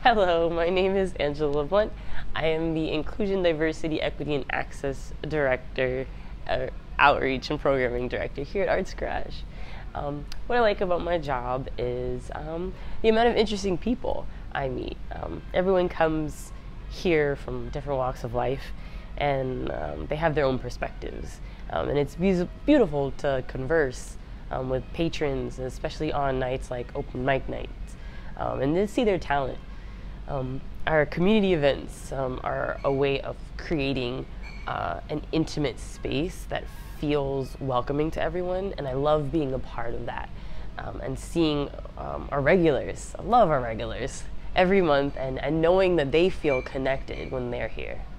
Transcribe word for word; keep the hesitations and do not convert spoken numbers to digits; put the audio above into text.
Hello, my name is Angela Blunt. I am the Inclusion, Diversity, Equity, and Access Director, uh, Outreach and Programming Director here at Arts Garage. Um, what I like about my job is um, the amount of interesting people I meet. Um, everyone comes here from different walks of life, and um, they have their own perspectives. Um, and it's be beautiful to converse um, with patrons, especially on nights like open mic nights, um, and to see their talent. Um, our community events um, are a way of creating uh, an intimate space that feels welcoming to everyone, and I love being a part of that um, and seeing um, our regulars. I love our regulars every month, and, and knowing that they feel connected when they're here.